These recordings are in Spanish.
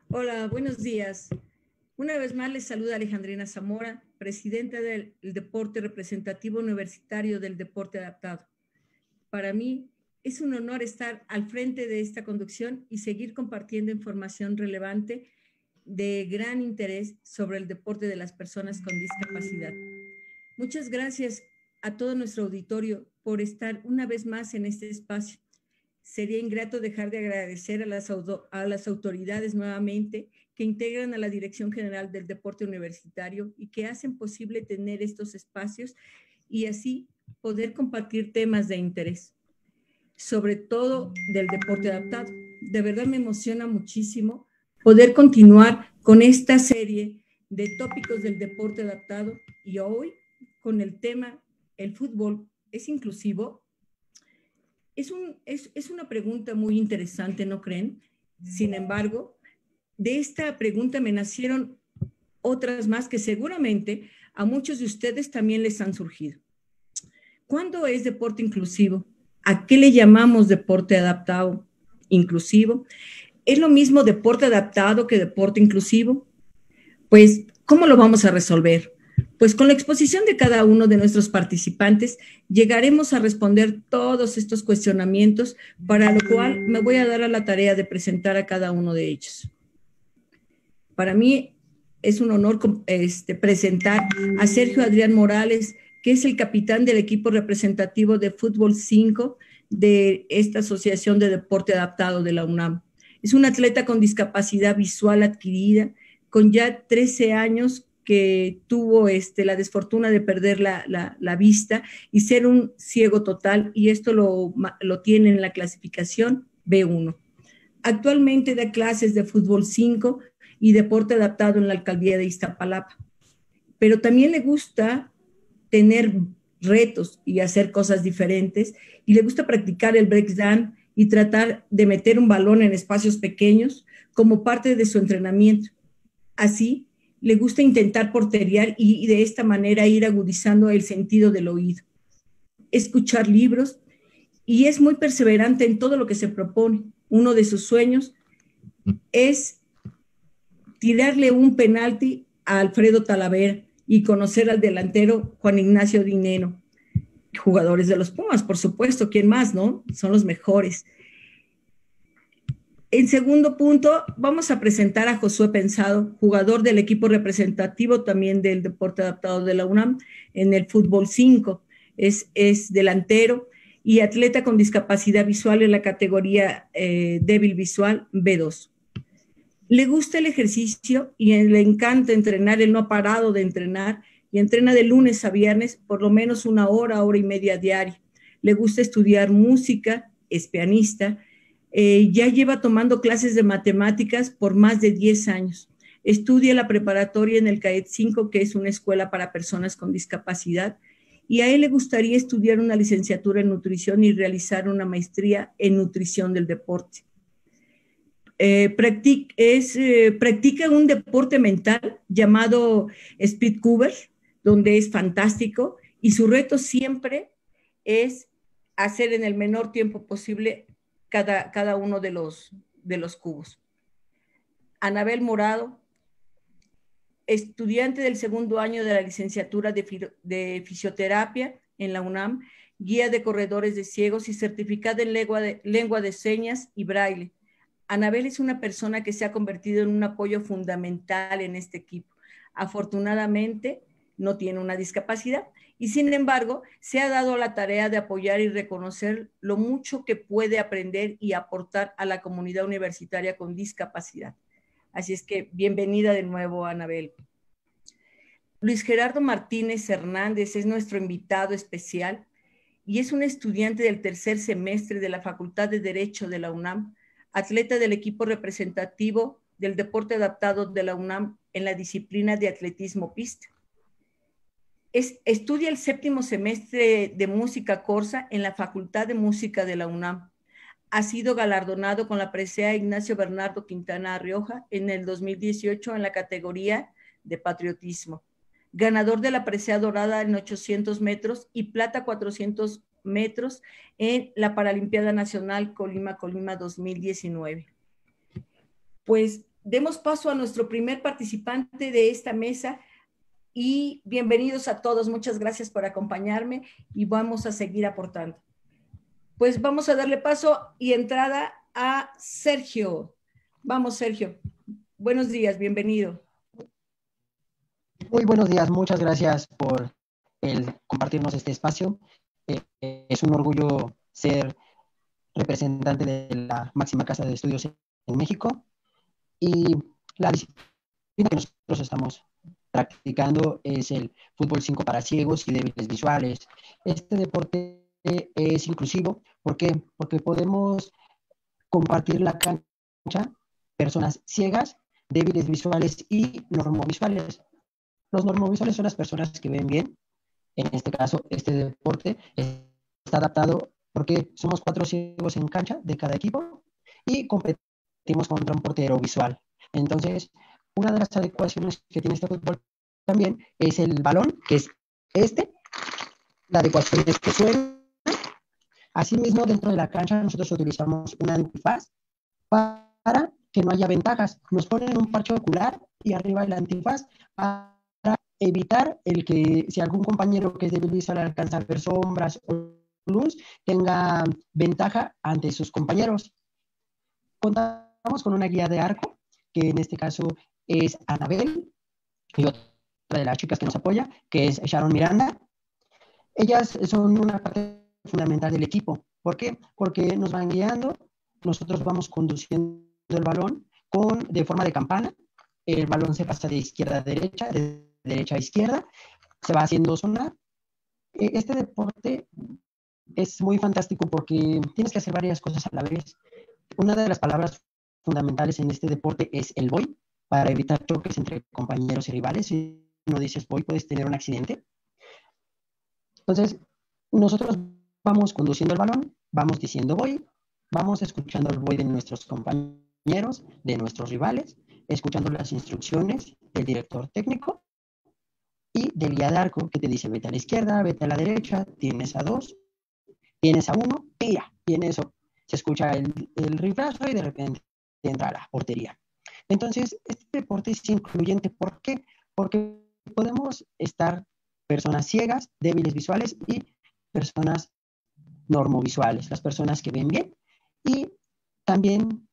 Hola, buenos días. Una vez más les saluda Alejandrina Zamora, presidenta del Deporte Representativo Universitario del Deporte Adaptado. Para mí es un honor estar al frente de esta conducción y seguir compartiendo información relevante de gran interés sobre el deporte de las personas con discapacidad. Muchas gracias a todo nuestro auditorio por estar una vez más en este espacio. Sería ingrato dejar de agradecer a las autoridades nuevamente que integran a la Dirección General del Deporte Universitario y que hacen posible tener estos espacios y así poder compartir temas de interés, sobre todo del deporte adaptado. De verdad me emociona muchísimo poder continuar con esta serie de tópicos del deporte adaptado y hoy con el tema ¿el fútbol es inclusivo? Es una pregunta muy interesante, ¿no creen? Sin embargo, de esta pregunta me nacieron otras más que seguramente a muchos de ustedes también les han surgido. ¿Cuándo es deporte inclusivo? ¿A qué le llamamos deporte adaptado inclusivo? ¿Es lo mismo deporte adaptado que deporte inclusivo? Pues, ¿cómo lo vamos a resolver? Pues con la exposición de cada uno de nuestros participantes llegaremos a responder todos estos cuestionamientos, para lo cual me voy a dar a la tarea de presentar a cada uno de ellos. Para mí es un honor presentar a Sergio Adrián Morales, que es el capitán del equipo representativo de Fútbol 5 de esta Asociación de Deporte Adaptado de la UNAM. Es un atleta con discapacidad visual adquirida, con ya 13 años que tuvo la desfortuna de perder la vista y ser un ciego total, y esto lo tiene en la clasificación B1. Actualmente da clases de Fútbol 5 y deporte adaptado en la alcaldía de Iztapalapa, pero también le gusta tener retos y hacer cosas diferentes, y le gusta practicar el breakdance y tratar de meter un balón en espacios pequeños como parte de su entrenamiento. Así, le gusta intentar porterear y de esta manera ir agudizando el sentido del oído, escuchar libros, y es muy perseverante en todo lo que se propone. Uno de sus sueños es tirarle un penalti a Alfredo Talavera y conocer al delantero Juan Ignacio Dineno. Jugadores de los Pumas, por supuesto, ¿quién más, no? Son los mejores. En segundo punto, vamos a presentar a Josué Pensado, jugador del equipo representativo también del deporte adaptado de la UNAM en el Fútbol 5. Es delantero y atleta con discapacidad visual en la categoría débil visual B2. Le gusta el ejercicio y le encanta entrenar. Él no ha parado de entrenar y entrena de lunes a viernes por lo menos una hora, hora y media diaria. Le gusta estudiar música, es pianista. Ya lleva tomando clases de matemáticas por más de 10 años. Estudia la preparatoria en el CAET 5, que es una escuela para personas con discapacidad, y a él le gustaría estudiar una licenciatura en nutrición y realizar una maestría en nutrición del deporte. Practica un deporte mental llamado Speed Cover, donde es fantástico, y su reto siempre es hacer en el menor tiempo posible cada uno de los cubos. Anabel Morado, estudiante del segundo año de la licenciatura de fisioterapia en la UNAM, guía de corredores de ciegos y certificada en lengua de señas y braille. Anabel es una persona que se ha convertido en un apoyo fundamental en este equipo. Afortunadamente, no tiene una discapacidad y, sin embargo, se ha dado la tarea de apoyar y reconocer lo mucho que puede aprender y aportar a la comunidad universitaria con discapacidad. Así es que, bienvenida de nuevo, Anabel. Luis Gerardo Martínez Hernández es nuestro invitado especial y es un estudiante del tercer semestre de la Facultad de Derecho de la UNAM, atleta del equipo representativo del deporte adaptado de la UNAM en la disciplina de atletismo pista. Estudia el séptimo semestre de música corsa en la Facultad de Música de la UNAM. Ha sido galardonado con la presea Ignacio Bernardo Quintana Rioja en el 2018 en la categoría de patriotismo. Ganador de la presea dorada en 800 metros y plata 400 metros en la Paralimpiada Nacional Colima 2019. Pues demos paso a nuestro primer participante de esta mesa y bienvenidos a todos. Muchas gracias por acompañarme y vamos a seguir aportando. Pues vamos a darle paso y entrada a Sergio. Vamos, Sergio. Buenos días, bienvenido. Muy buenos días, muchas gracias por compartirnos este espacio. Es un orgullo ser representante de la máxima casa de estudios en México, y la disciplina que nosotros estamos practicando es el fútbol 5 para ciegos y débiles visuales. Este deporte es inclusivo. ¿Por qué? Porque podemos compartir la cancha personas ciegas, débiles visuales y normovisuales. Los normovisuales son las personas que ven bien. En este caso, este deporte está adaptado porque somos 4 ciegos en cancha de cada equipo y competimos contra un portero visual. Entonces, una de las adecuaciones que tiene este fútbol también es el balón, que es la adecuación es que suena. Asimismo, dentro de la cancha nosotros utilizamos un antifaz para que no haya ventajas. Nos ponen un parche ocular y arriba el antifaz para evitar el que si algún compañero que es débil visual alcanza a ver sombras o luz, tenga ventaja ante sus compañeros. Contamos con una guía de arco, que en este caso es Anabel, y otra de las chicas que nos apoya, que es Sharon Miranda. Ellas son una parte fundamental del equipo. ¿Por qué? Porque nos van guiando, nosotros vamos conduciendo el balón de forma de campana. El balón se pasa de izquierda a derecha, de derecha a izquierda, se va haciendo sonar. Este deporte es muy fantástico porque tienes que hacer varias cosas a la vez. Una de las palabras fundamentales en este deporte es el voy, para evitar choques entre compañeros y rivales. Si no dices voy, puedes tener un accidente. Entonces, nosotros vamos conduciendo el balón, vamos diciendo voy, vamos escuchando el voy de nuestros compañeros, de nuestros rivales, escuchando las instrucciones del director técnico y del guía de arco, que te dice vete a la izquierda, vete a la derecha, tienes a 2, tienes a 1, tira. Y en eso se escucha el riflazo y de repente entra a la portería. Entonces, este deporte es incluyente. ¿Por qué? Porque podemos estar personas ciegas, débiles visuales y personas normovisuales, las personas que ven bien. Y también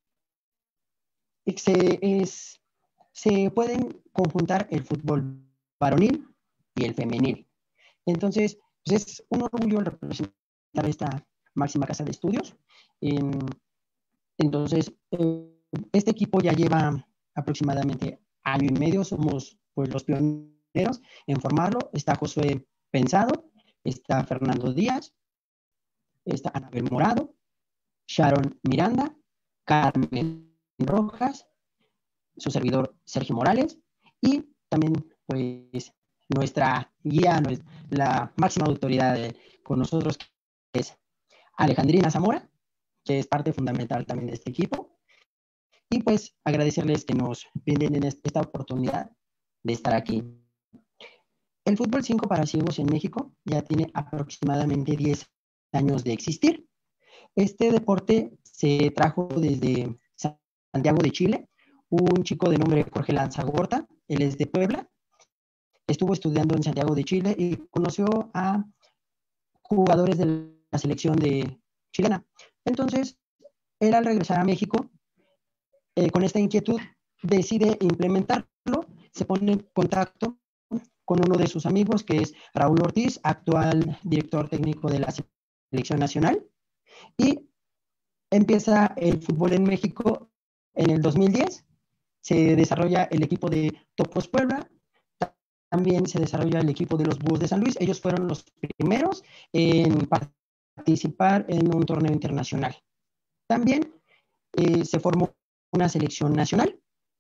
se pueden conjuntar el fútbol varonil y el femenil. Entonces, pues es un orgullo representar esta máxima casa de estudios. Entonces, este equipo ya lleva aproximadamente año y medio. Somos pues los pioneros en formarlo. Está Josué Pensado, está Fernando Díaz, está Anabel Morado, Sharon Miranda, Carmen Rojas, su servidor Sergio Morales, y también pues nuestra guía, la máxima autoridad con nosotros, que es Alejandrina Zamora, que es parte fundamental también de este equipo. Y pues agradecerles que nos brinden en esta oportunidad de estar aquí. El fútbol 5 para ciegos en México ya tiene aproximadamente 10 años de existir. Este deporte se trajo desde Santiago de Chile. Un chico de nombre Jorge Lanzagorta, él es de Puebla, estuvo estudiando en Santiago de Chile y conoció a jugadores de la selección chilena. Entonces, él al regresar a México, con esta inquietud, decide implementarlo, se pone en contacto con uno de sus amigos, que es Raúl Ortiz, actual director técnico de la selección nacional, y empieza el fútbol en México en el 2010. Se desarrolla el equipo de Topos Puebla, también se desarrolla el equipo de los Búhos de San Luis. Ellos fueron los primeros en participar en un torneo internacional. También se formó una selección nacional.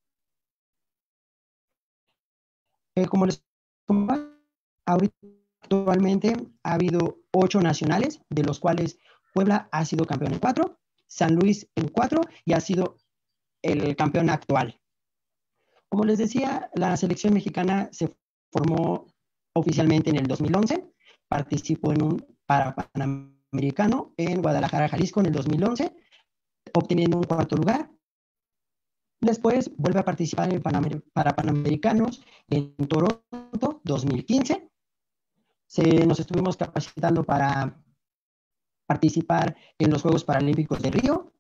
Como les comentaba, actualmente ha habido 8 nacionales, de los cuales Puebla ha sido campeón en 4, San Luis en 4 y ha sido el campeón actual. Como les decía, la selección mexicana se formó oficialmente en el 2011, participó en un Panamericano en Guadalajara, Jalisco en el 2011, obteniendo un 4º lugar. Después vuelve a participar en para Panamericanos en Toronto 2015. Nos estuvimos capacitando para participar en los Juegos Paralímpicos de Río.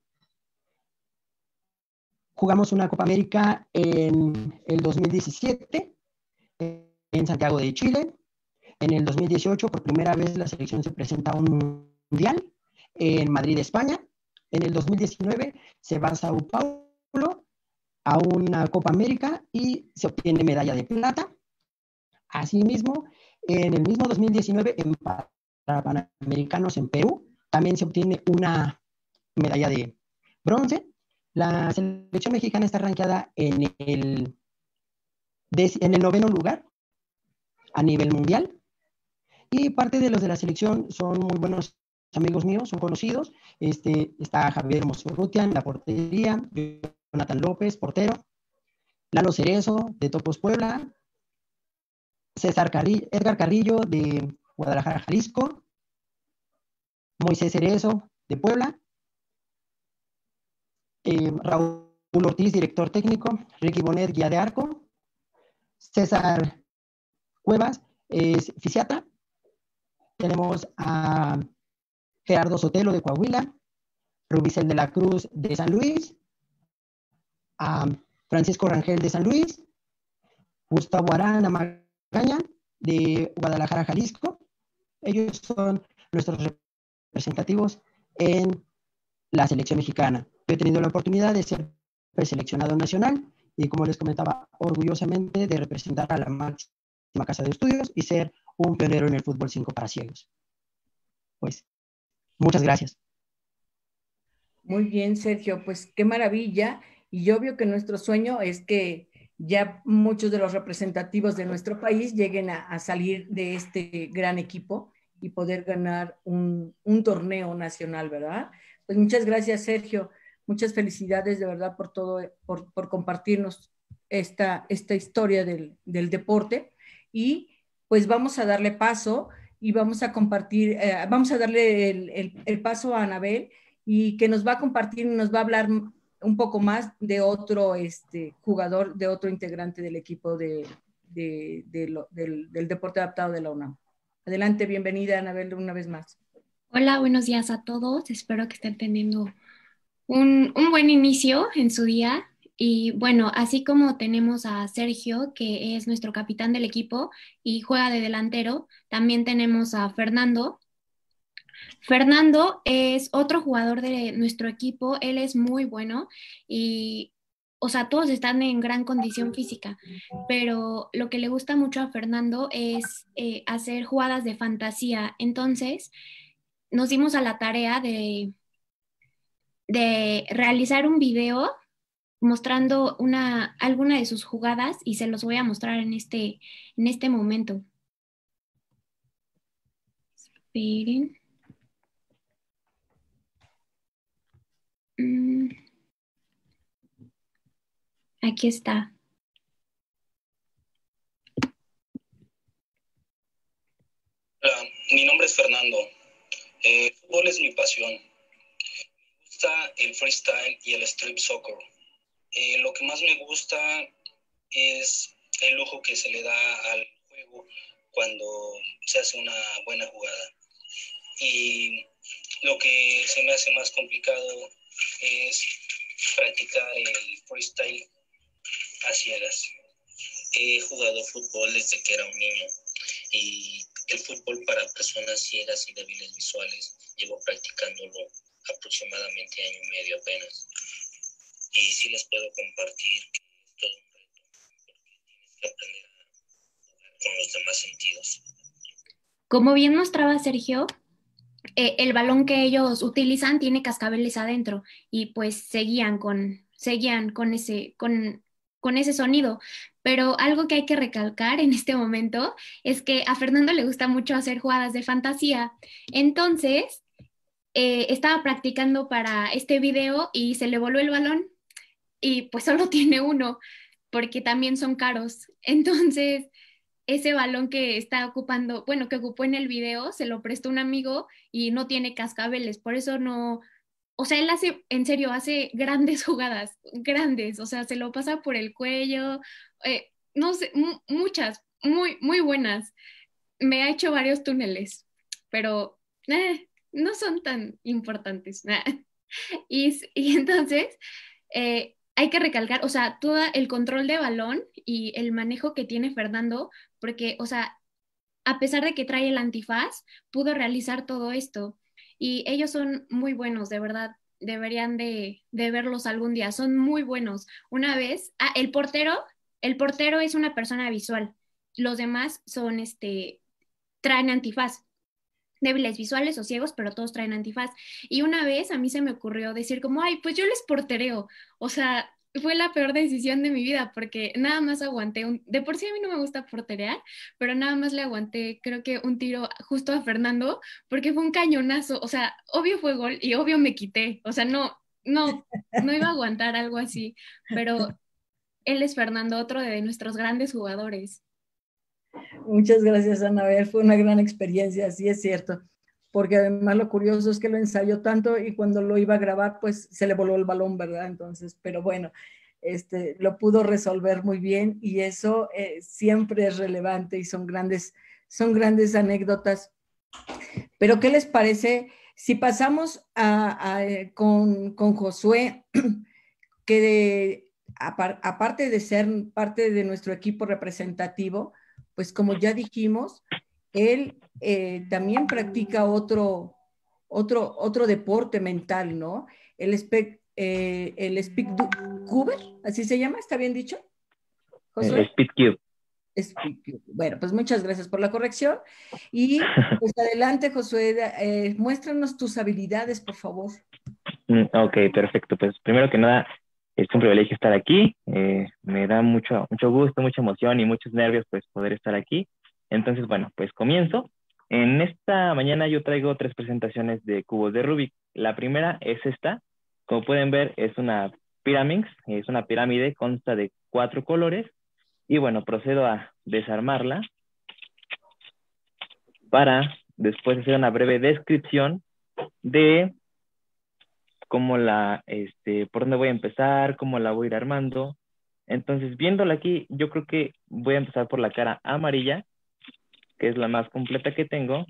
Jugamos una Copa América en el 2017 en Santiago de Chile. En el 2018, por primera vez, la selección se presenta a un mundial en Madrid, España. En el 2019 se va a Sao Paulo a una Copa América y se obtiene medalla de plata. Asimismo, en el mismo 2019, para Panamericanos en Perú, también se obtiene una medalla de bronce. La selección mexicana está rankeada en el 9º lugar a nivel mundial. Y parte de los de la selección son muy buenos amigos míos, son conocidos. Está Javier Mozorrutian en la portería, Jonathan López, portero, Lalo Cerezo, de Topos Puebla, Edgar Carrillo, de Guadalajara, Jalisco, Moisés Cerezo, de Puebla, Raúl Ortiz, director técnico, Ricky Bonet, guía de arco, César Cuevas, es fisiatra. Tenemos a Gerardo Sotelo, de Coahuila, Rubicel de la Cruz, de San Luis, a Francisco Rangel, de San Luis, Gustavo Arana Magaña, de Guadalajara, Jalisco. Ellos son nuestros representativos en la selección mexicana. Yo he tenido la oportunidad de ser preseleccionado nacional y, como les comentaba, orgullosamente de representar a la máxima casa de estudios y ser un pionero en el fútbol 5 para ciegos. Pues, muchas gracias. Muy bien, Sergio, pues qué maravilla. Y obvio que nuestro sueño es que ya muchos de los representativos de nuestro país lleguen a salir de este gran equipo y poder ganar un torneo nacional, ¿verdad? Pues muchas gracias, Sergio. Muchas felicidades de verdad por todo, por compartirnos esta historia del deporte. Y pues vamos a darle paso y vamos a compartir, vamos a darle el paso a Anabel y que nos va a compartir, nos va a hablar un poco más de otro jugador, de otro integrante del equipo del deporte adaptado de la UNAM. Adelante, bienvenida, Anabel, una vez más. Hola, buenos días a todos. Espero que estén teniendo un buen inicio en su día. Y bueno, así como tenemos a Sergio, que es nuestro capitán del equipo y juega de delantero, también tenemos a Fernando. Fernando es otro jugador de nuestro equipo. Él es muy bueno y, o sea, todos están en gran condición física, pero lo que le gusta mucho a Fernando es hacer jugadas de fantasía. Entonces, nos dimos a la tarea de realizar un video mostrando alguna de sus jugadas y se los voy a mostrar en este momento. Esperen. Aquí está. Hola, mi nombre es Fernando. El fútbol es mi pasión. Me gusta el freestyle y el street soccer. Lo que más me gusta es el lujo que se le da al juego cuando se hace una buena jugada. Y lo que se me hace más complicado es practicar el freestyle a ciegas. He jugado fútbol desde que era un niño y el fútbol para personas ciegas y débiles visuales llevo practicándolo aproximadamente año y medio apenas. Y sí les puedo compartir que es todo un reto, porque tienes que aprender a jugar con los demás sentidos. Como bien mostraba Sergio, el balón que ellos utilizan tiene cascabeles adentro y pues seguían con ese sonido. Pero algo que hay que recalcar en este momento es que a Fernando le gusta mucho hacer jugadas de fantasía. Entonces, estaba practicando para este video y se le voló el balón y pues solo tiene uno porque también son caros. Entonces, ese balón que está ocupando, bueno, que ocupó en el video, se lo prestó un amigo y no tiene cascabeles, por eso no, o sea, él hace, en serio, hace grandes jugadas, grandes, o sea, se lo pasa por el cuello, no sé, muchas, muy, muy buenas. Me ha hecho varios túneles, pero no son tan importantes. Y entonces, hay que recalcar, o sea, todo el control de balón y el manejo que tiene Fernando, porque, o sea, a pesar de que trae el antifaz, pudo realizar todo esto. Y ellos son muy buenos, de verdad. Deberían de verlos algún día. Son muy buenos. Una vez, el portero es una persona visual. Los demás son, traen antifaz, débiles visuales o ciegos, pero todos traen antifaz. Y una vez a mí se me ocurrió decir como, ay, pues yo les portereo. O sea, fue la peor decisión de mi vida porque nada más aguanté de por sí a mí no me gusta porterear, pero nada más le aguanté, creo que un tiro justo a Fernando porque fue un cañonazo. O sea, obvio fue gol y obvio me quité. O sea, no iba a aguantar algo así, pero él es Fernando, otro de nuestros grandes jugadores. Muchas gracias, Anabel. Fue una gran experiencia, sí es cierto. Porque además lo curioso es que lo ensayó tanto y cuando lo iba a grabar, pues se le voló el balón, ¿verdad? Entonces, pero bueno, lo pudo resolver muy bien y eso siempre es relevante y son grandes anécdotas. Pero ¿qué les parece si pasamos con Josué, que aparte de ser parte de nuestro equipo representativo, pues como ya dijimos, él también practica otro deporte mental, ¿no? El Speak Cuber, ¿así se llama? ¿Está bien dicho, Josué? Speed Cube. Bueno, pues muchas gracias por la corrección. Y pues adelante, Josué, muéstranos tus habilidades, por favor. Ok, perfecto. Pues primero que nada, es un privilegio estar aquí. Me da mucho gusto, mucha emoción y muchos nervios pues poder estar aquí. Entonces, bueno, pues comienzo. En esta mañana yo traigo 3 presentaciones de cubos de Rubik. La primera es esta. Como pueden ver, es una Pyraminx, es una pirámide, consta de 4 colores. Y bueno, procedo a desarmarla para después hacer una breve descripción de cómo por dónde voy a empezar, cómo la voy a ir armando. Entonces, viéndola aquí, yo creo que voy a empezar por la cara amarilla, que es la más completa que tengo.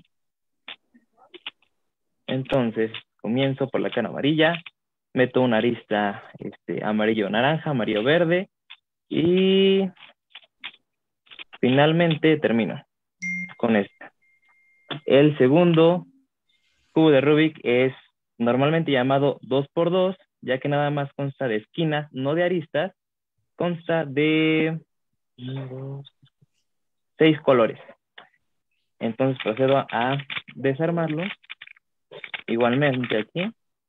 Entonces, comienzo por la cara amarilla, meto una arista amarillo-naranja, amarillo-verde, y finalmente termino con esta. El segundo cubo de Rubik es normalmente llamado 2x2, ya que nada más consta de esquinas, no de aristas, consta de 6 colores. Entonces procedo a desarmarlo, igualmente aquí.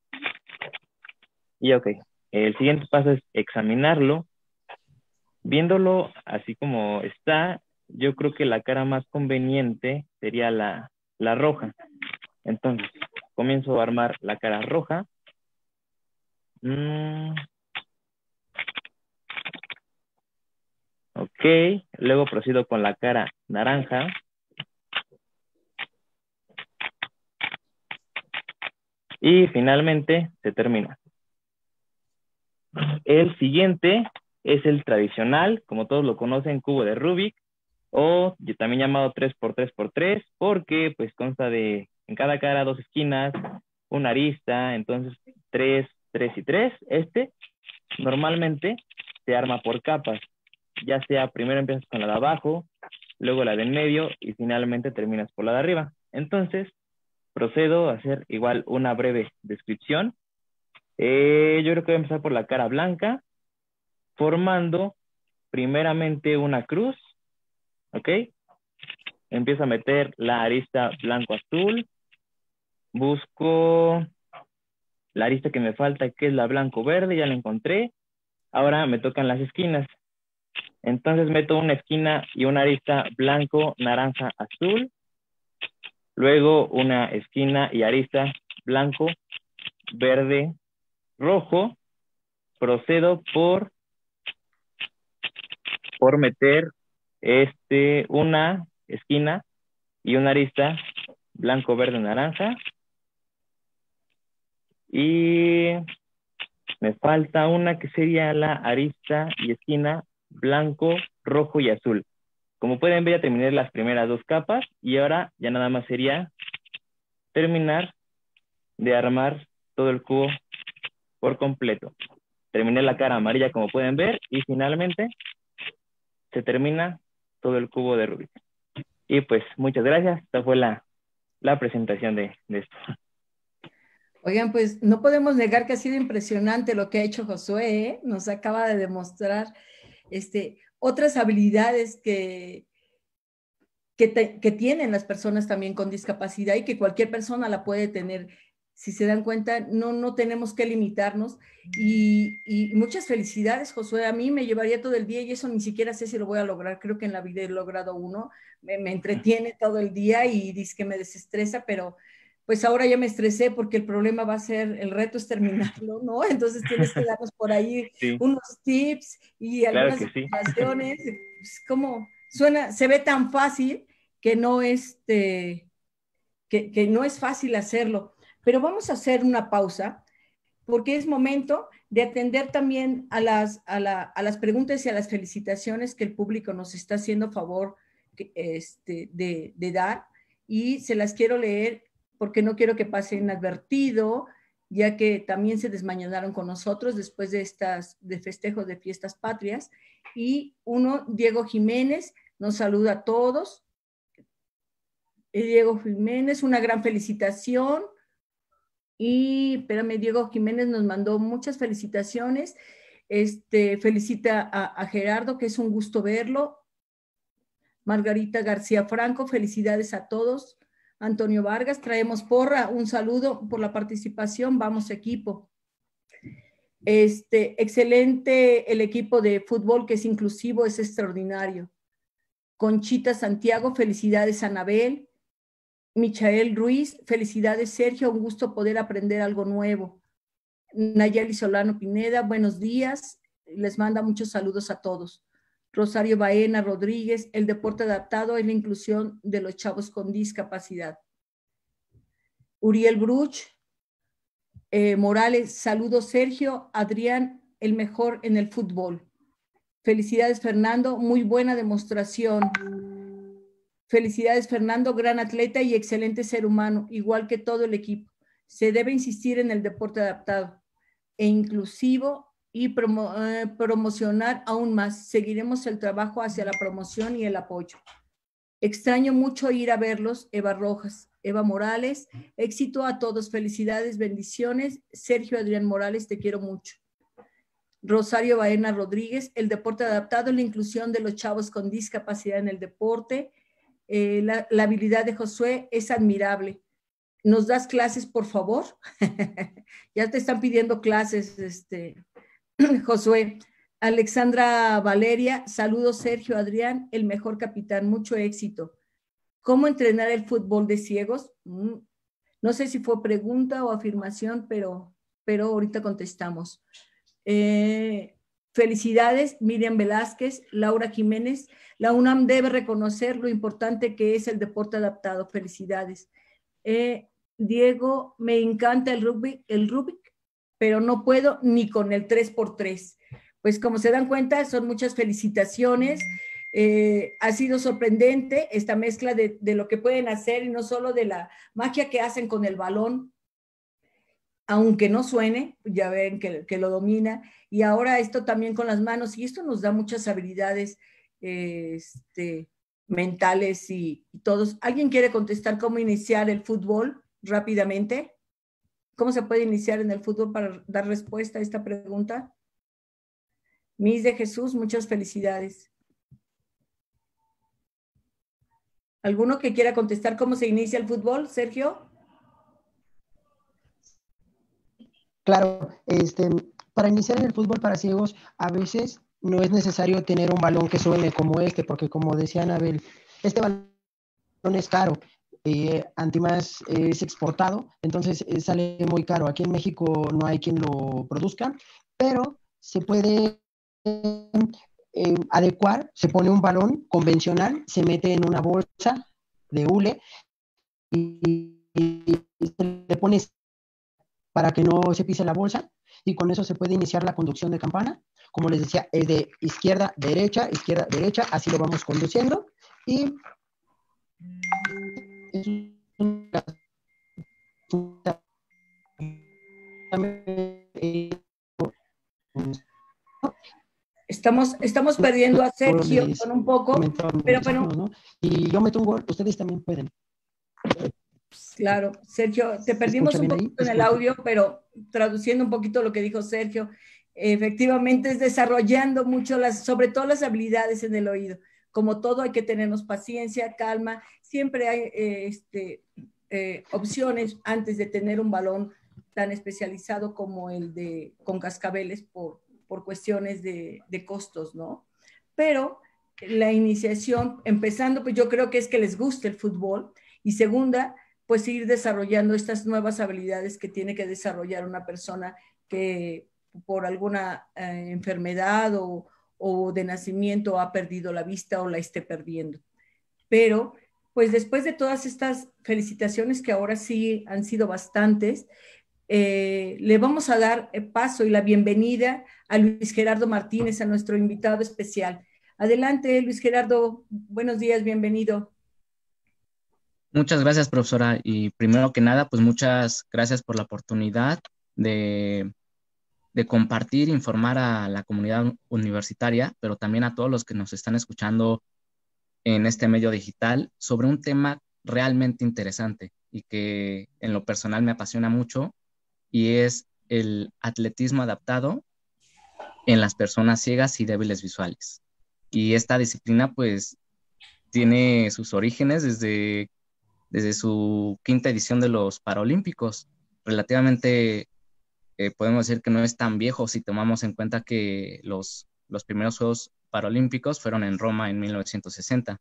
Y ok, el siguiente paso es examinarlo. Viéndolo así como está, yo creo que la cara más conveniente sería la roja. Entonces, comienzo a armar la cara roja. Ok, luego procedo con la cara naranja. Y finalmente se termina. El siguiente es el tradicional, como todos lo conocen, cubo de Rubik, o también llamado 3x3x3, porque pues consta de en cada cara 2 esquinas, una arista, entonces 3, 3 y 3. Normalmente se arma por capas, ya sea primero empiezas con la de abajo, luego la de en medio y finalmente terminas por la de arriba. Entonces procedo a hacer igual una breve descripción. Yo creo que voy a empezar por la cara blanca, formando primeramente una cruz, ¿ok? Empiezo a meter la arista blanco-azul, busco la arista que me falta, que es la blanco-verde, ya la encontré. Ahora me tocan las esquinas. Entonces meto una esquina y una arista blanco, naranja, azul. Luego una esquina y arista blanco, verde, rojo. Procedo por meter una esquina y una arista blanco, verde, naranja. Y me falta una que sería la arista y esquina blanco, rojo y azul. Como pueden ver, ya terminé las primeras 2 capas y ahora ya nada más sería terminar de armar todo el cubo por completo. Terminé la cara amarilla, como pueden ver, y finalmente se termina todo el cubo de Rubik. Y pues muchas gracias. Esta fue la presentación de esto. Oigan, pues no podemos negar que ha sido impresionante lo que ha hecho Josué, ¿eh? Nos acaba de demostrar otras habilidades que tienen las personas también con discapacidad y que cualquier persona la puede tener. Si se dan cuenta, no tenemos que limitarnos. Y muchas felicidades, Josué. A mí me llevaría todo el día y eso ni siquiera sé si lo voy a lograr. Creo que en la vida he logrado uno. Me entretiene todo el día y dice que me desestresa, pero pues ahora ya me estresé porque el problema va a ser, el reto es terminarlo, ¿no? Entonces tienes que darnos por ahí sí, unos tips y algunas explicaciones. Sí. Pues, ¿cómo suena? Se ve tan fácil que no que no es fácil hacerlo. Pero vamos a hacer una pausa porque es momento de atender también a las preguntas y a las felicitaciones que el público nos está haciendo favor de dar, y se las quiero leer porque no quiero que pase inadvertido, ya que también se desmañanaron con nosotros después de festejos de fiestas patrias. Y uno, Diego Jiménez, nos saluda a todos. Diego Jiménez, una gran felicitación. Y, espérame, Diego Jiménez nos mandó muchas felicitaciones. Felicita a Gerardo, que es un gusto verlo. Margarita García Franco, felicidades a todos. Antonio Vargas, traemos porra, un saludo por la participación, vamos equipo. Excelente el equipo de fútbol, que es inclusivo, es extraordinario. Conchita Santiago, felicidades Anabel. Michael Ruiz, felicidades Sergio, un gusto poder aprender algo nuevo. Nayeli Solano Pineda, buenos días, les manda muchos saludos a todos. Rosario Baena Rodríguez, el deporte adaptado es la inclusión de los chavos con discapacidad. Uriel Bruch Morales, saludos Sergio, Adrián, el mejor en el fútbol. Felicidades Fernando, muy buena demostración. Felicidades Fernando, gran atleta y excelente ser humano, igual que todo el equipo. Se debe insistir en el deporte adaptado e inclusivo y promocionar aún más. Seguiremos el trabajo hacia la promoción y el apoyo. Extraño mucho ir a verlos. Eva Rojas, Eva Morales, éxito a todos, felicidades, bendiciones. Sergio Adrián Morales, te quiero mucho. Rosario Baena Rodríguez, el deporte adaptado, la inclusión de los chavos con discapacidad en el deporte. La habilidad de Josué es admirable. ¿Nos das clases, por favor? Ya te están pidiendo clases, Josué. Alexandra Valeria, saludos Sergio, Adrián, el mejor capitán, mucho éxito. ¿Cómo entrenar el fútbol de ciegos? No sé si fue pregunta o afirmación, pero ahorita contestamos. Felicidades, Miriam Velázquez, Laura Jiménez. La UNAM debe reconocer lo importante que es el deporte adaptado. Felicidades. Diego, me encanta el Rubik, pero no puedo ni con el 3x3. Pues como se dan cuenta, son muchas felicitaciones. Ha sido sorprendente esta mezcla de lo que pueden hacer y no solo de la magia que hacen con el balón, aunque no suene, ya ven que lo domina. Y ahora esto también con las manos, y esto nos da muchas habilidades mentales y todos. ¿Alguien quiere contestar cómo iniciar el fútbol rápidamente? ¿Cómo se puede iniciar en el fútbol para dar respuesta a esta pregunta? Miss de Jesús, muchas felicidades. ¿Alguno que quiera contestar cómo se inicia el fútbol, Sergio? Claro, para iniciar en el fútbol para ciegos, a veces no es necesario tener un balón que suene como porque como decía Anabel, este balón es caro. Antimás es exportado, entonces sale muy caro. Aquí en México no hay quien lo produzca, pero se puede adecuar, se pone un balón convencional, se mete en una bolsa de hule y se le pone para que no se pise la bolsa, y con eso se puede iniciar la conducción de campana. Como les decía, es de izquierda, derecha, así lo vamos conduciendo, y es una Estamos perdiendo a Sergio con un poco, pero bueno. ¿no? Y yo meto un gol, ustedes también pueden. Claro, Sergio, te perdimos un poquito en el audio, pero traduciendo un poquito lo que dijo Sergio, efectivamente es desarrollando mucho sobre todo las habilidades en el oído. Como todo hay que tenernos paciencia, calma, siempre hay opciones antes de tener un balón tan especializado como el con cascabeles por cuestiones de costos, ¿no? Pero la iniciación, empezando, pues yo creo que es que les guste el fútbol, y segunda, pues ir desarrollando estas nuevas habilidades que tiene que desarrollar una persona que por alguna enfermedad o de nacimiento ha perdido la vista o la esté perdiendo. Pero, pues después de todas estas felicitaciones, que ahora sí han sido bastantes, le vamos a dar paso y la bienvenida a Luis Gerardo Martínez, a nuestro invitado especial. Adelante, Luis Gerardo, buenos días, bienvenido. Muchas gracias, profesora. Y primero que nada, pues muchas gracias por la oportunidad de compartir, informar a la comunidad universitaria, pero también a todos los que nos están escuchando en este medio digital sobre un tema realmente interesante y que en lo personal me apasiona mucho, y es el atletismo adaptado en las personas ciegas y débiles visuales. Y esta disciplina pues tiene sus orígenes desde su quinta edición de los Paralímpicos. Relativamente podemos decir que no es tan viejo si tomamos en cuenta que los primeros Juegos Paralímpicos fueron en Roma en 1960.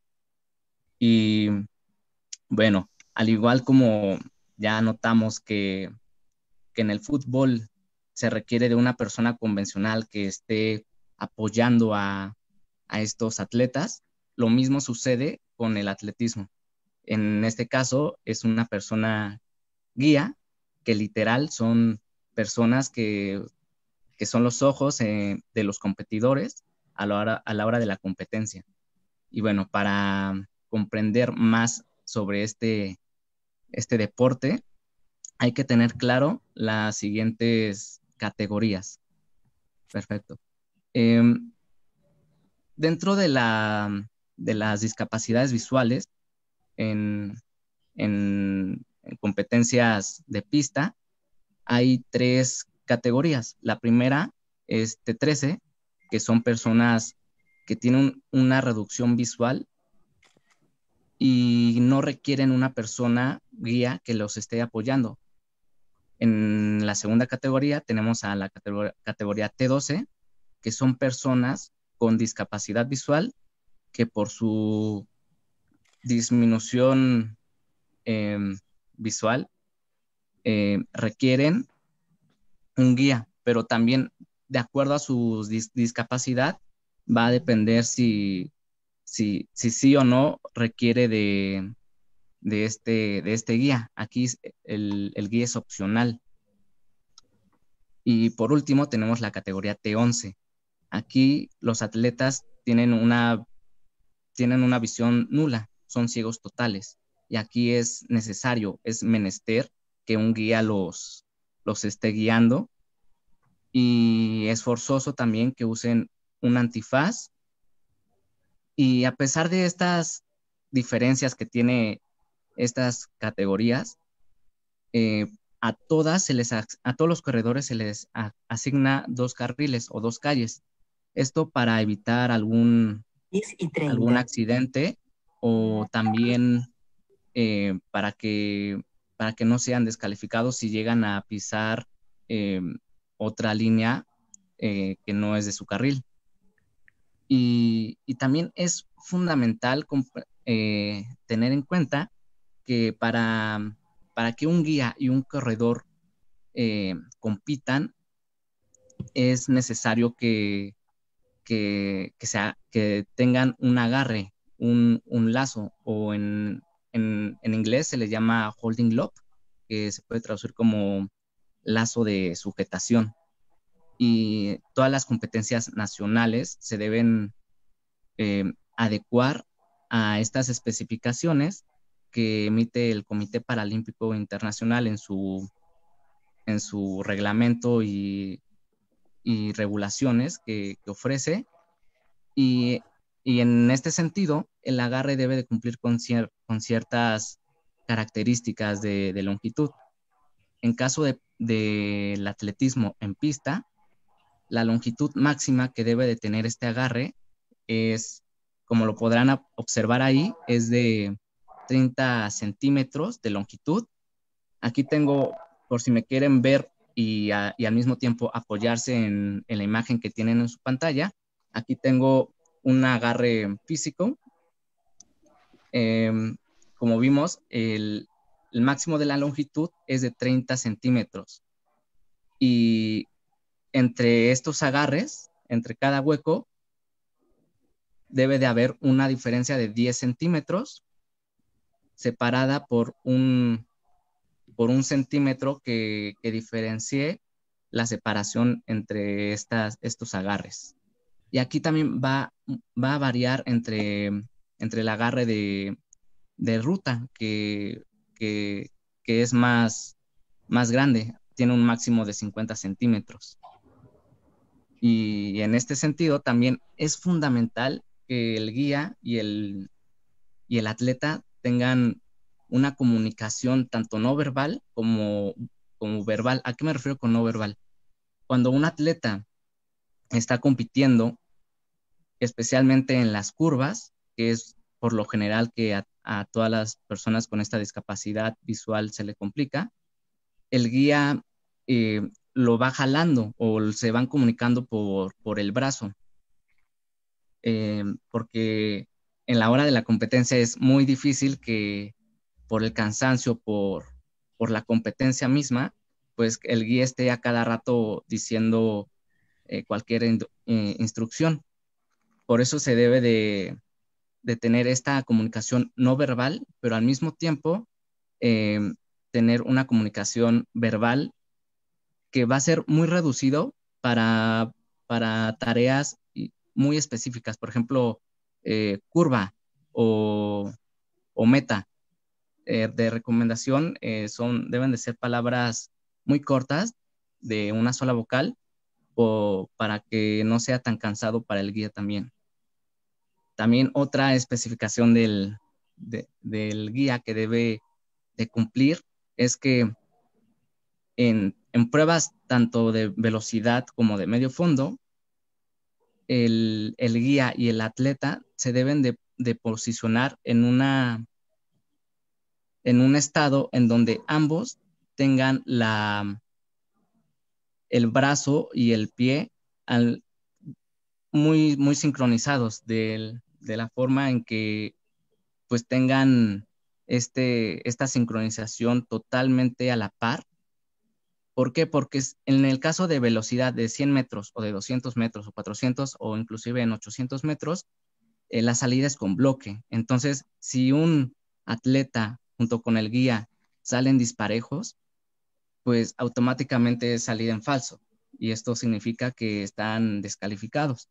Y bueno, al igual como ya notamos que en el fútbol se requiere de una persona convencional que esté apoyando a estos atletas, lo mismo sucede con el atletismo. En este caso es una persona guía, que literal son personas que son los ojos de los competidores a la hora de la competencia. Y bueno, para comprender más sobre este deporte, hay que tener claro las siguientes categorías. Perfecto. Dentro de las discapacidades visuales, en competencias de pista, hay 3 categorías. La primera es T13, que son personas que tienen una reducción visual y no requieren una persona guía que los esté apoyando. En la segunda categoría tenemos a la categoría T12, que son personas con discapacidad visual que por su disminución visual requieren un guía, pero también de acuerdo a su discapacidad va a depender si sí o no requiere de este guía. Aquí el guía es opcional. Y por último tenemos la categoría T11. Aquí los atletas tienen una visión nula, son ciegos totales. Y aquí es necesario, es menester que un guía los esté guiando. Y es forzoso también que usen un antifaz. Y a pesar de estas diferencias que tiene estas categorías, a todos los corredores se les asigna 2 carriles o 2 calles. Esto para evitar algún accidente, o también para que no sean descalificados si llegan a pisar otra línea que no es de su carril. Y también es fundamental tener en cuenta que para que un guía y un corredor compitan, es necesario que tengan un agarre, un lazo, o en inglés se le llama holding lock, que se puede traducir como lazo de sujetación. Y todas las competencias nacionales se deben adecuar a estas especificaciones que emite el Comité Paralímpico Internacional en su reglamento y regulaciones que ofrece. Y en este sentido, el agarre debe de cumplir con ciertas características de longitud. En caso del atletismo en pista, la longitud máxima que debe de tener este agarre es, como lo podrán observar ahí, es de 30 centímetros de longitud. Aquí tengo, por si me quieren ver y al mismo tiempo apoyarse en la imagen que tienen en su pantalla, aquí tengo un agarre físico. Como vimos, el máximo de la longitud es de 30 centímetros. Y entre estos agarres, entre cada hueco, debe de haber una diferencia de 10 centímetros, separada por un centímetro que diferencie la separación entre estos agarres. Y aquí también va a variar entre el agarre de ruta, que es más grande, tiene un máximo de 50 centímetros. Y en este sentido también es fundamental que el guía y el atleta tengan una comunicación tanto no verbal como verbal. ¿A qué me refiero con no verbal? Cuando un atleta está compitiendo, especialmente en las curvas, que es por lo general que a todas las personas con esta discapacidad visual se le complica, el guía lo va jalando o se van comunicando por el brazo, porque en la hora de la competencia es muy difícil que por el cansancio, por la competencia misma, pues el guía esté a cada rato diciendo cualquier instrucción. Por eso se debe de tener esta comunicación no verbal, pero al mismo tiempo tener una comunicación verbal que va a ser muy reducido para tareas muy específicas, por ejemplo, curva o meta. De recomendación deben de ser palabras muy cortas de una sola vocal para que no sea tan cansado para el guía también. También otra especificación del guía que debe de cumplir es que en pruebas tanto de velocidad como de medio fondo, el guía y el atleta se deben de posicionar en un estado en donde ambos tengan el brazo y el pie muy, muy sincronizados de la forma en que pues tengan esta sincronización totalmente a la par. ¿Por qué? Porque en el caso de velocidad de 100 metros o de 200 metros o 400 o inclusive en 800 metros, la salida es con bloque. Entonces, si un atleta junto con el guía salen disparejos, pues automáticamente es salida en falso. Y esto significa que están descalificados.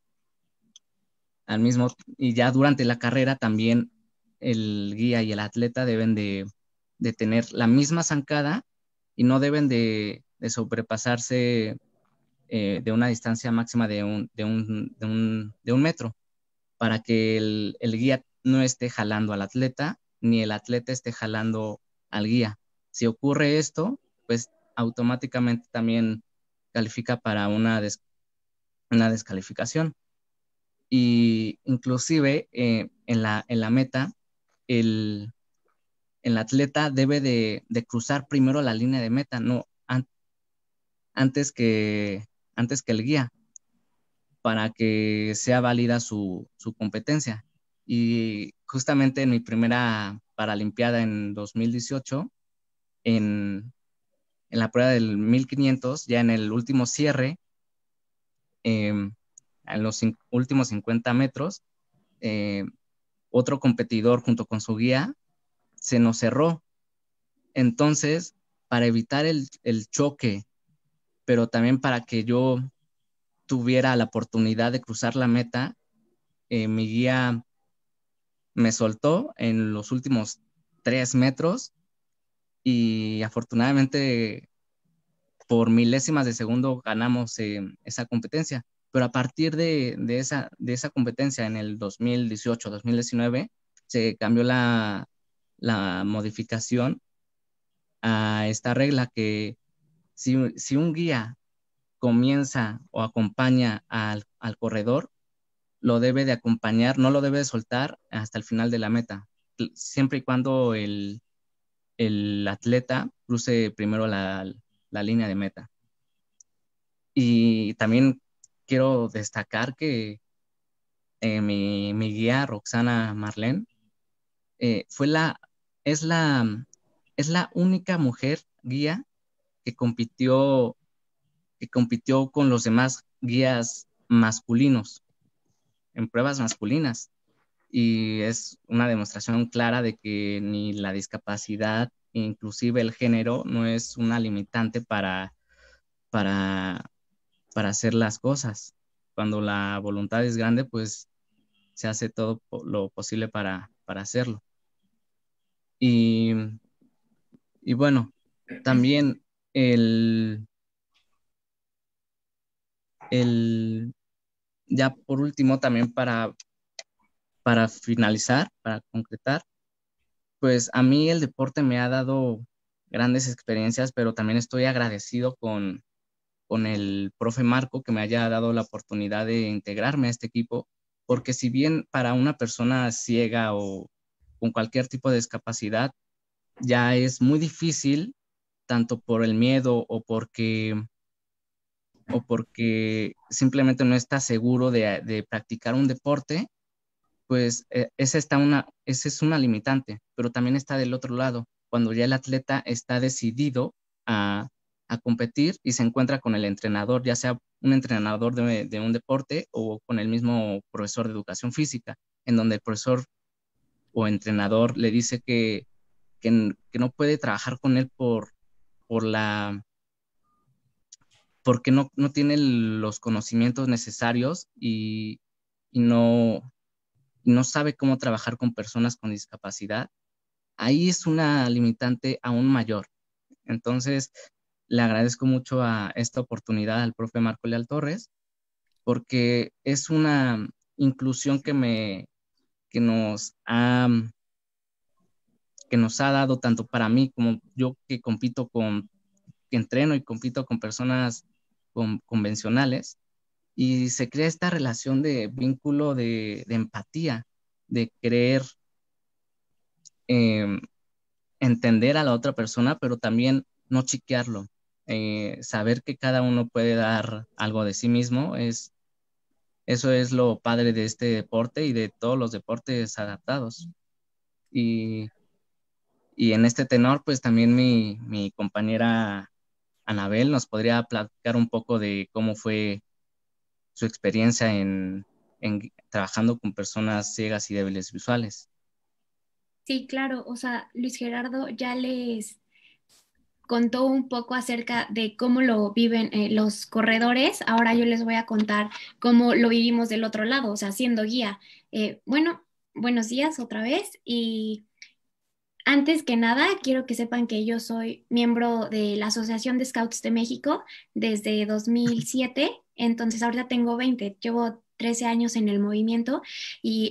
Y ya durante la carrera también el guía y el atleta deben de tener la misma zancada y no deben de sobrepasarse de una distancia máxima de un metro, para que el guía no esté jalando al atleta ni el atleta esté jalando al guía. Si ocurre esto, pues automáticamente también califica para una descalificación. Y inclusive en la meta, el atleta debe de cruzar primero la línea de meta, no antes que el guía, para que sea válida su competencia. Y justamente en mi primera Paralimpiada en 2018, en la prueba del 1500, ya en el último cierre, en los últimos 50 metros, otro competidor junto con su guía se nos cerró. Entonces, para evitar el choque pero también para que yo tuviera la oportunidad de cruzar la meta, mi guía me soltó en los últimos 3 metros y afortunadamente por milésimas de segundo ganamos esa competencia. Pero a partir de esa competencia en el 2018-2019 se cambió la modificación a esta regla que si un guía comienza o acompaña al corredor, lo debe de acompañar, no lo debe de soltar hasta el final de la meta, siempre y cuando el atleta cruce primero la línea de meta. Y también quiero destacar que mi guía, Roxana Marlene, fue es la, es la única mujer guía que compitió con los demás guías masculinos en pruebas masculinas. Y es una demostración clara de que ni la discapacidad, inclusive el género, no es una limitante para hacer las cosas. Cuando la voluntad es grande, pues se hace todo lo posible para hacerlo. Y bueno, también ya por último, también para finalizar, para concretar, pues a mí el deporte me ha dado grandes experiencias, pero también estoy agradecido con el profe Marco que me haya dado la oportunidad de integrarme a este equipo, porque si bien para una persona ciega o con cualquier tipo de discapacidad ya es muy difícil, tanto por el miedo o porque simplemente no está seguro de practicar un deporte, pues esa es una limitante, pero también está del otro lado, cuando ya el atleta está decidido a competir y se encuentra con el entrenador, ya sea un entrenador de un deporte o con el mismo profesor de educación física, en donde el profesor o entrenador le dice que no puede trabajar con él porque no tiene los conocimientos necesarios y no sabe cómo trabajar con personas con discapacidad. Ahí es una limitante aún mayor. Entonces, le agradezco mucho a esta oportunidad al profe Marco Leal Torres, porque es una inclusión que nos ha dado tanto para mí como yo que que entreno y compito con personas convencionales, y se crea esta relación de vínculo de empatía, de querer entender a la otra persona, pero también no chiquearlo. Saber que cada uno puede dar algo de sí mismo, eso es lo padre de este deporte y de todos los deportes adaptados. Y en este tenor, pues también mi compañera Anabel nos podría platicar un poco de cómo fue su experiencia en trabajando con personas ciegas y débiles visuales. Sí, claro, o sea, Luis Gerardo ya les contó un poco acerca de cómo lo viven los corredores. Ahora yo les voy a contar cómo lo vivimos del otro lado, o sea, siendo guía. Bueno, buenos días otra vez y antes que nada quiero que sepan que yo soy miembro de la Asociación de Scouts de México desde 2007, entonces ahorita tengo 20, llevo 13 años en el movimiento y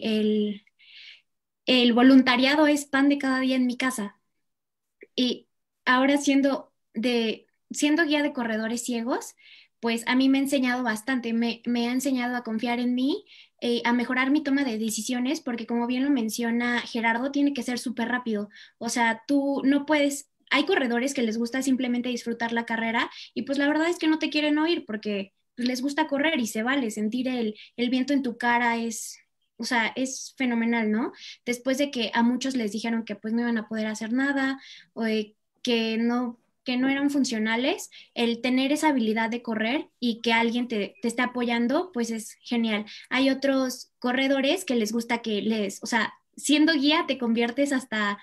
el voluntariado es pan de cada día en mi casa. Y ahora siendo guía de corredores ciegos, pues a mí me ha enseñado bastante, me ha enseñado a confiar en mí, a mejorar mi toma de decisiones, porque como bien lo menciona Gerardo, tiene que ser súper rápido. O sea, tú no puedes, hay corredores que les gusta simplemente disfrutar la carrera y pues la verdad es que no te quieren oír porque pues, les gusta correr y se vale, sentir el viento en tu cara es... O sea, es fenomenal, ¿no? Después de que a muchos les dijeron que pues no iban a poder hacer nada, o que no eran funcionales, el tener esa habilidad de correr y que alguien te esté apoyando, pues es genial. Hay otros corredores que les gusta o sea, siendo guía te conviertes hasta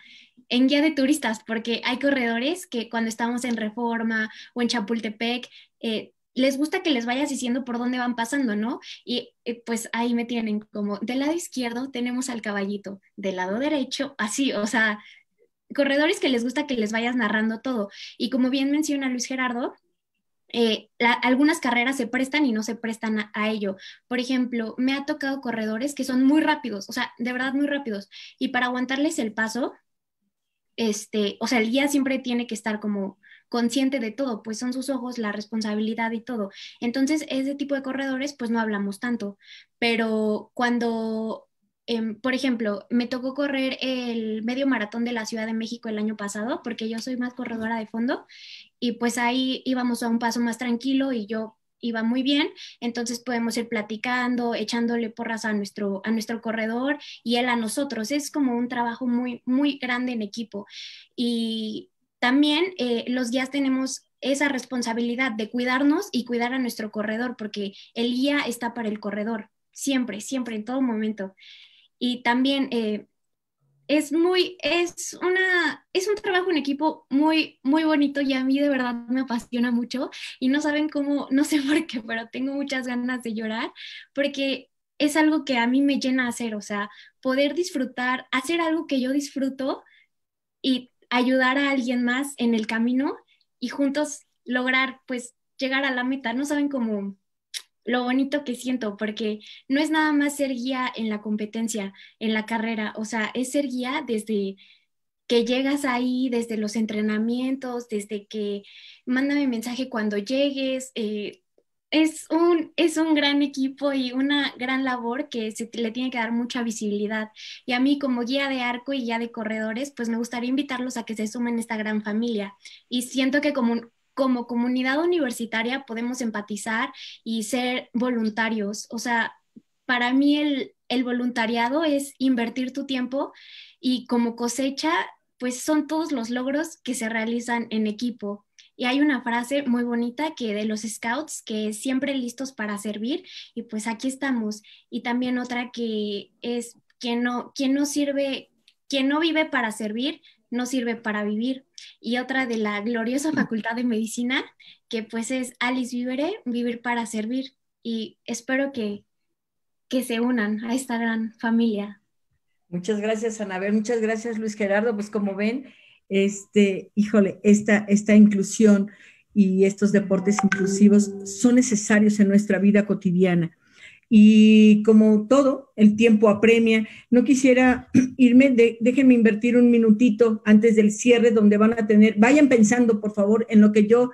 en guía de turistas, porque hay corredores que cuando estamos en Reforma o en Chapultepec, les gusta que les vayas diciendo por dónde van pasando, ¿no? Y pues ahí me tienen como, del lado izquierdo tenemos al caballito, del lado derecho, así, o sea, corredores que les gusta que les vayas narrando todo. Y como bien menciona Luis Gerardo, algunas carreras se prestan y no se prestan a ello. Por ejemplo, me ha tocado corredores que son muy rápidos, o sea, de verdad muy rápidos, y para aguantarles el paso, o sea, el guía siempre tiene que estar como consciente de todo, pues son sus ojos, la responsabilidad y todo. Entonces, ese tipo de corredores, pues no hablamos tanto, pero cuando, por ejemplo, me tocó correr el medio maratón de la Ciudad de México el año pasado, porque yo soy más corredora de fondo, y pues ahí íbamos a un paso más tranquilo y yo iba muy bien, entonces podemos ir platicando, echándole porras a nuestro corredor y él a nosotros. Es como un trabajo muy, muy grande en equipo. Y también los guías tenemos esa responsabilidad de cuidarnos y cuidar a nuestro corredor, porque el guía está para el corredor, siempre, siempre, en todo momento. Y también es un trabajo en equipo muy, muy bonito y a mí de verdad me apasiona mucho y no saben cómo, no sé por qué, pero tengo muchas ganas de llorar porque es algo que a mí me llena hacer, o sea, poder disfrutar, hacer algo que yo disfruto y ayudar a alguien más en el camino y juntos lograr pues llegar a la meta. No saben cómo lo bonito que siento, porque no es nada más ser guía en la competencia, en la carrera, o sea, es ser guía desde que llegas ahí, desde los entrenamientos, desde que mándame mensaje cuando llegues. Es un gran equipo y una gran labor que le tiene que dar mucha visibilidad. Y a mí como guía de arco y guía de corredores, pues me gustaría invitarlos a que se sumen a esta gran familia. Y siento que como comunidad universitaria podemos empatizar y ser voluntarios. O sea, para mí el voluntariado es invertir tu tiempo y como cosecha, pues son todos los logros que se realizan en equipo. Y hay una frase muy bonita que de los scouts, que es siempre listos para servir, y pues aquí estamos. Y también otra que es quien no sirve, quien no vive para servir, no sirve para vivir. Y otra de la gloriosa Facultad de Medicina, que pues es Alice Vivere, vivir para servir. Y espero que se unan a esta gran familia. Muchas gracias, Anabel. Muchas gracias, Luis Gerardo. Pues como ven, híjole, esta inclusión y estos deportes inclusivos son necesarios en nuestra vida cotidiana. Y como todo, el tiempo apremia. No quisiera irme, déjenme invertir un minutito antes del cierre, donde van a tener, vayan pensando, por favor, en lo que yo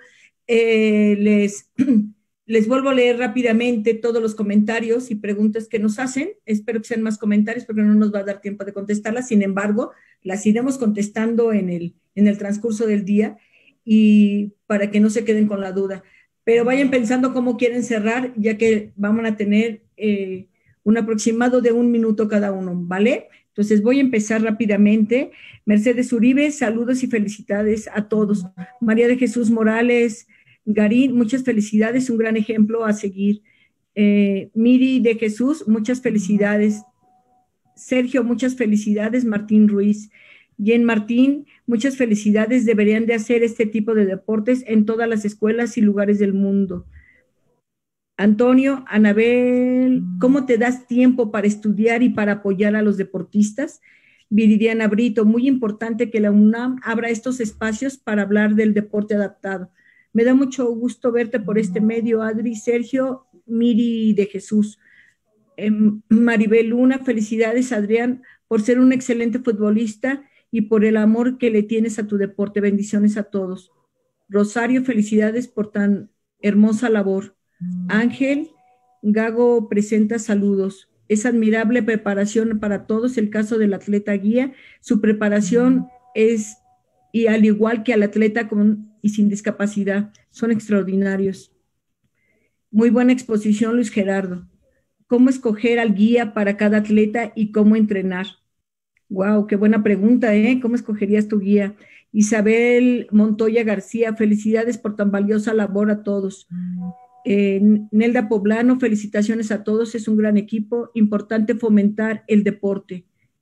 les vuelvo a leer rápidamente todos los comentarios y preguntas que nos hacen. Espero que sean más comentarios porque no nos va a dar tiempo de contestarlas. Sin embargo, las iremos contestando en el transcurso del día y para que no se queden con la duda. Pero vayan pensando cómo quieren cerrar, ya que vamos a tener un aproximado de 1 minuto cada uno, ¿vale? Entonces voy a empezar rápidamente. Mercedes Uribe, saludos y felicidades a todos. María de Jesús Morales Garín, muchas felicidades, un gran ejemplo a seguir. Miri de Jesús, muchas felicidades. Sergio, muchas felicidades. Martín Ruiz. Jen Martín, muchas felicidades. Deberían de hacer este tipo de deportes en todas las escuelas y lugares del mundo. Antonio, Anabel, ¿cómo te das tiempo para estudiar y para apoyar a los deportistas? Viridiana Brito, muy importante que la UNAM abra estos espacios para hablar del deporte adaptado. Me da mucho gusto verte por este medio, Adri. Sergio, Miri de Jesús. Maribel Luna, felicidades, Adrián, por ser un excelente futbolista y por el amor que le tienes a tu deporte. Bendiciones a todos. Rosario, felicidades por tan hermosa labor. Ángel Gago presenta saludos. Es admirable preparación para todos. El caso del atleta guía, su preparación es, y al igual que al atleta con y sin discapacidad, son extraordinarios. Muy buena exposición, Luis Gerardo. ¿Cómo escoger al guía para cada atleta y cómo entrenar? Wow, qué buena pregunta, ¿eh? ¿Cómo escogerías tu guía? Isabel Montoya García, felicidades por tan valiosa labor a todos. Nelda Poblano, felicitaciones a todos, es un gran equipo, importante fomentar el deporte.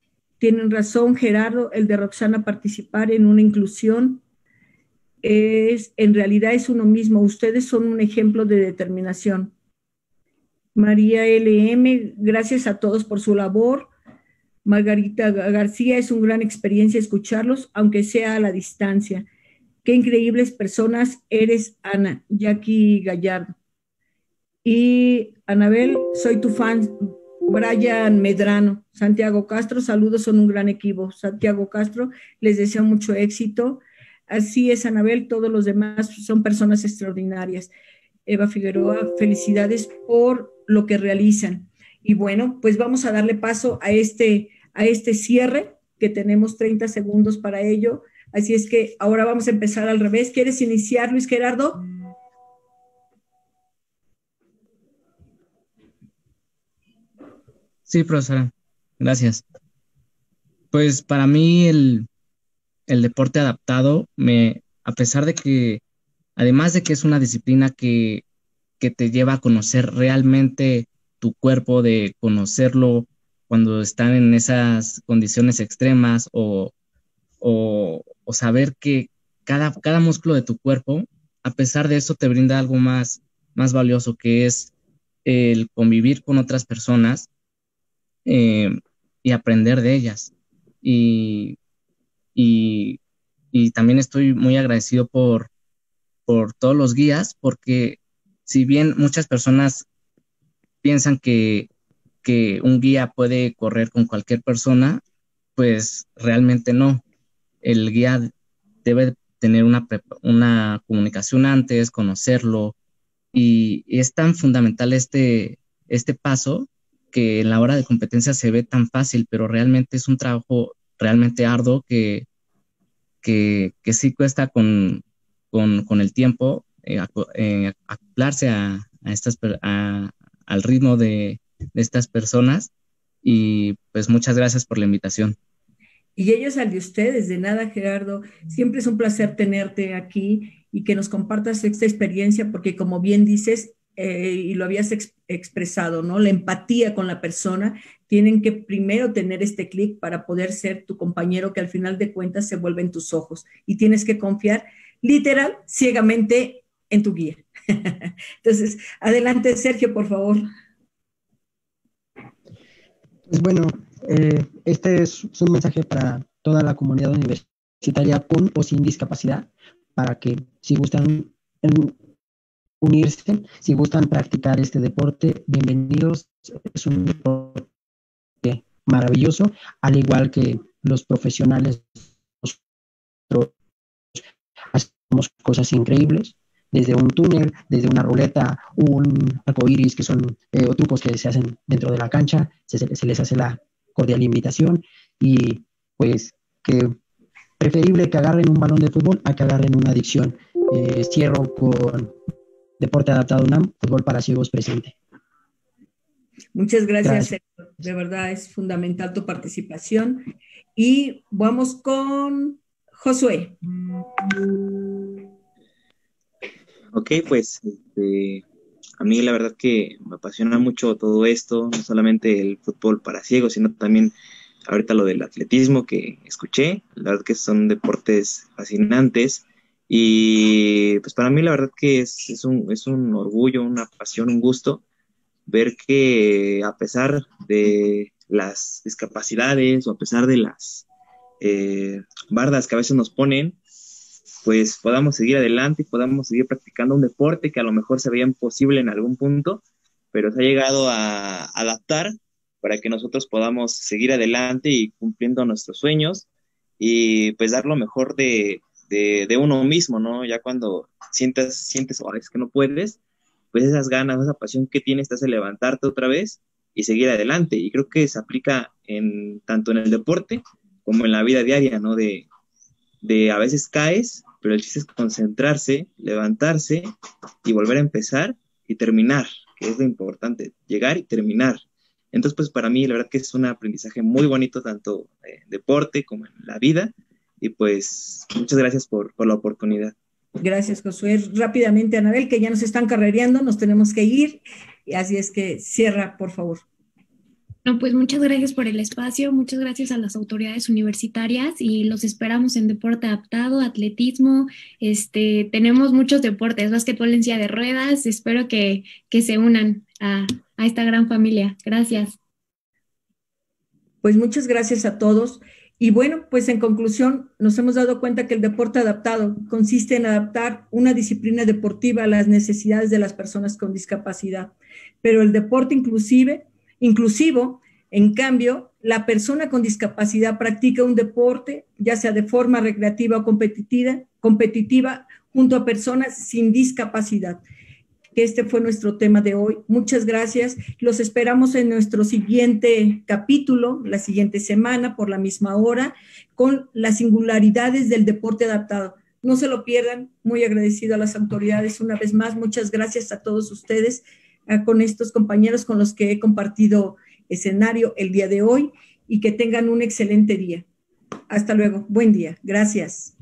Tienen razón, Gerardo, el de Roxana participar en una inclusión en realidad es uno mismo. Ustedes son un ejemplo de determinación. María LM, gracias a todos por su labor. Margarita García, es una gran experiencia escucharlos, aunque sea a la distancia. Qué increíbles personas eres, Ana. Jackie Gallardo. Y Anabel, soy tu fan. Brian Medrano. Santiago Castro, saludos, son un gran equipo. Santiago Castro, les deseo mucho éxito. Así es, Anabel, todos los demás son personas extraordinarias. Eva Figueroa, felicidades por lo que realizan. Y bueno, pues vamos a darle paso a este cierre, que tenemos 30 segundos para ello. Así es que ahora vamos a empezar al revés. ¿Quieres iniciar, Luis Gerardo? Sí, profesora, gracias. Pues para mí el deporte adaptado, a pesar de que, además de que es una disciplina que te lleva a conocer realmente tu cuerpo, de conocerlo cuando están en esas condiciones extremas o saber que cada músculo de tu cuerpo, a pesar de eso, te brinda algo más valioso, que es el convivir con otras personas y aprender de ellas. Y también estoy muy agradecido por todos los guías, porque si bien muchas personas piensan que un guía puede correr con cualquier persona, pues realmente no. El guía debe tener una comunicación antes, conocerlo, y es tan fundamental este paso, que en la hora de competencia se ve tan fácil, pero realmente es un trabajo realmente arduo que sí cuesta con el tiempo acoplarse al ritmo de estas personas. Y pues muchas gracias por la invitación. Y ellos al de ustedes, de nada, Gerardo. Siempre es un placer tenerte aquí y que nos compartas esta experiencia, porque como bien dices, y lo habías expresado, ¿no? La empatía con la persona, tienen que primero tener este clic para poder ser tu compañero, que al final de cuentas se vuelven tus ojos, y tienes que confiar literal, ciegamente en tu guía. Entonces, adelante, Sergio, por favor. Pues bueno, este es un mensaje para toda la comunidad universitaria con o sin discapacidad, para que si gustan unirse, si gustan practicar este deporte, bienvenidos. Es un deporte maravilloso, al igual que los profesionales, nosotros hacemos cosas increíbles, desde un túnel, desde una ruleta, un arcoíris, que son trucos que se hacen dentro de la cancha, se les hace la cordial invitación, y pues que preferible que agarren un balón de fútbol a que agarren una adicción. Cierro con Deporte Adaptado UNAM, fútbol para ciegos presente. Muchas gracias, Sergio. De verdad es fundamental tu participación. Y vamos con Josué. Ok, pues a mí la verdad que me apasiona mucho todo esto, no solamente el fútbol para ciegos, sino también ahorita lo del atletismo que escuché. La verdad que son deportes fascinantes, y pues para mí la verdad que es un orgullo, una pasión, un gusto ver que a pesar de las discapacidades o a pesar de las bardas que a veces nos ponen, pues podamos seguir adelante y podamos seguir practicando un deporte que a lo mejor se veía imposible en algún punto, pero se ha llegado a adaptar para que nosotros podamos seguir adelante y cumpliendo nuestros sueños, y pues dar lo mejor de uno mismo, ¿no? Ya cuando sientes, oh, es que no puedes, pues esas ganas, esa pasión que tienes te hace levantarte otra vez y seguir adelante. Y creo que se aplica tanto en el deporte como en la vida diaria, ¿no? De a veces caes, pero el chiste es concentrarse, levantarse y volver a empezar y terminar, que es lo importante, llegar y terminar. Entonces, pues para mí la verdad que es un aprendizaje muy bonito, tanto en deporte como en la vida, y pues muchas gracias por la oportunidad. Gracias, Josué. Rápidamente, Anabel, que ya nos están carrereando, nos tenemos que ir, y así es que cierra, por favor. No, pues muchas gracias por el espacio, muchas gracias a las autoridades universitarias y los esperamos en deporte adaptado, atletismo, tenemos muchos deportes, básquetbol en silla de ruedas, espero que se unan a esta gran familia. Gracias. Pues muchas gracias a todos. Y bueno, pues en conclusión, nos hemos dado cuenta que el deporte adaptado consiste en adaptar una disciplina deportiva a las necesidades de las personas con discapacidad. Pero el deporte inclusivo, en cambio, la persona con discapacidad practica un deporte, ya sea de forma recreativa o competitiva junto a personas sin discapacidad. Este fue nuestro tema de hoy. Muchas gracias. Los esperamos en nuestro siguiente capítulo, la siguiente semana, por la misma hora, con las singularidades del deporte adaptado. No se lo pierdan. Muy agradecido a las autoridades una vez más. Muchas gracias a todos ustedes, con estos compañeros con los que he compartido escenario el día de hoy, y que tengan un excelente día. Hasta luego. Buen día. Gracias.